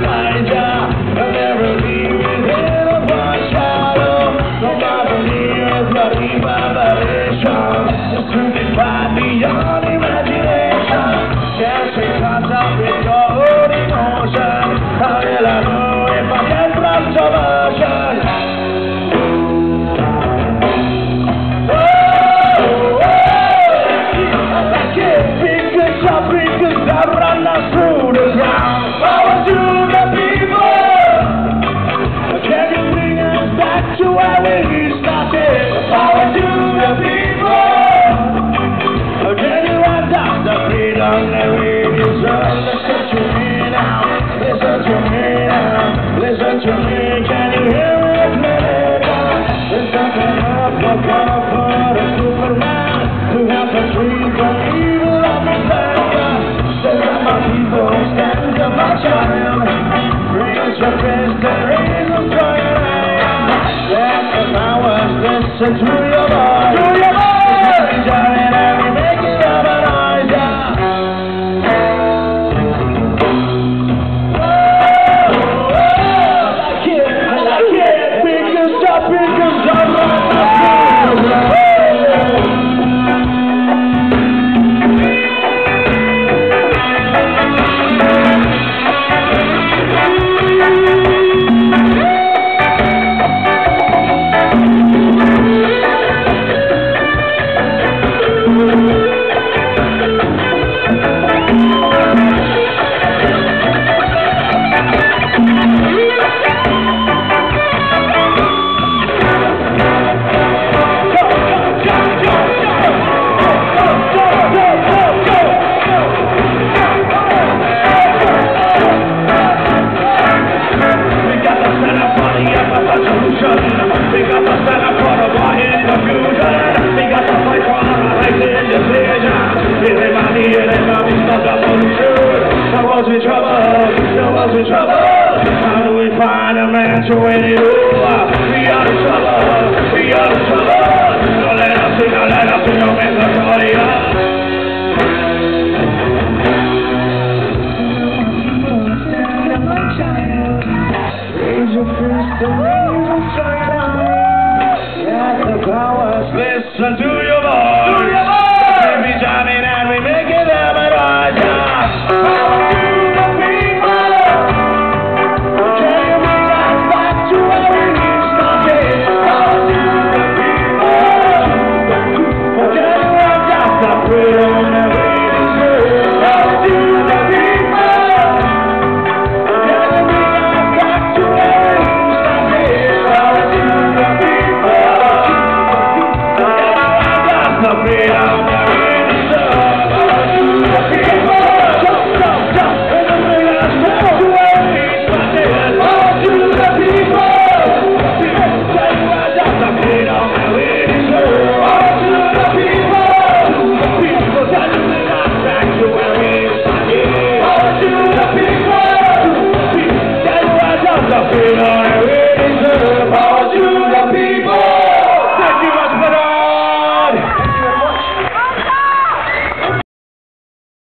behind ya. I'll never leave within a one shadow. No matter near the reverberation, just to defy beyond imagination. Can't take contact with your own emotion. How will I know if I can trust your version? Through the ground, power to the people. Can you bring us back to where we started? Power to the people. Can you adopt the freedom that we deserve? Listen to me now. Listen to me now. Listen to me. Can you hear me clearly? There's something up for God, for the Superman. We have a dream from evil of the people stand up, my child. Raise your fist and raise a fire. Let the powers listen to your voice. To your voice! And we make it up an idea. I like it. Because I'm right. How do we find a man to win it all? We are the trouble, we are the trouble. Don't let us see, don't let us see, don't make us sorry. Raise your fist and raise your fire. Let the powers listen to your voice. To your voice. We be jamming and we make it up and right. Freedom.